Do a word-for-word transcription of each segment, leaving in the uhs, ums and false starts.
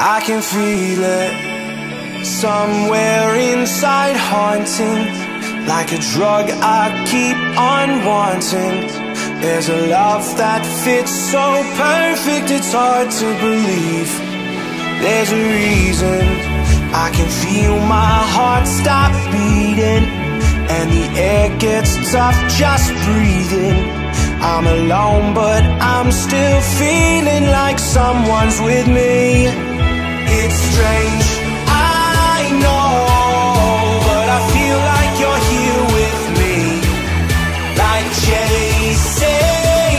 I can feel it somewhere inside, haunting, like a drug I keep on wanting. There's a love that fits so perfect, it's hard to believe. There's a reason I can feel my heart stop beating, and the air gets tough just breathing. I'm alone, but I'm still feeling like someone's with me. It's strange, I know, but I feel like you're here with me, like chasing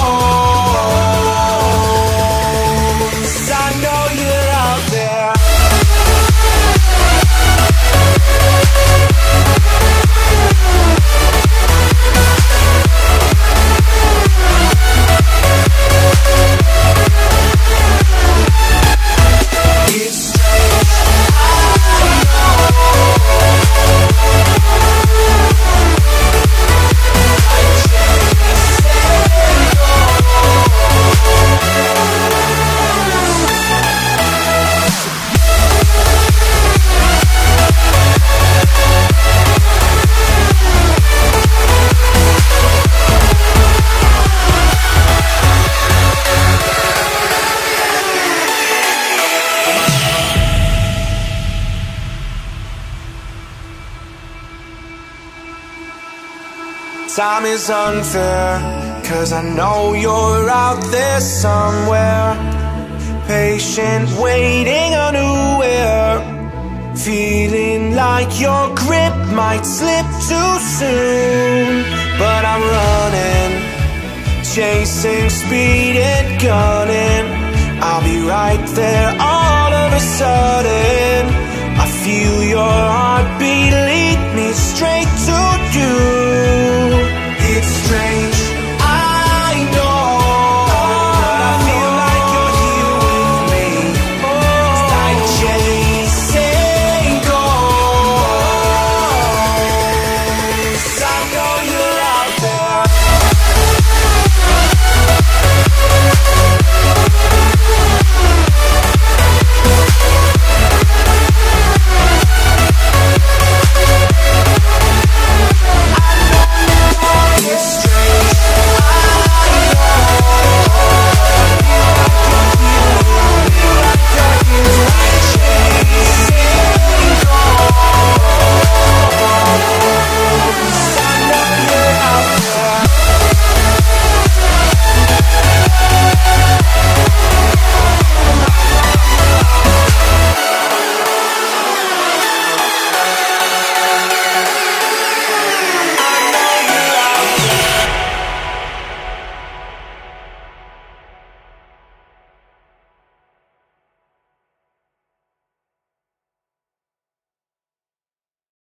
ghosts. I know you're out there. Time is unfair, 'cause I know you're out there somewhere, patient, waiting unaware, feeling like your grip might slip too soon. But I'm running, chasing speed and gunning. I'll be right there all of a sudden. I feel your heartbeat lead me straight to you.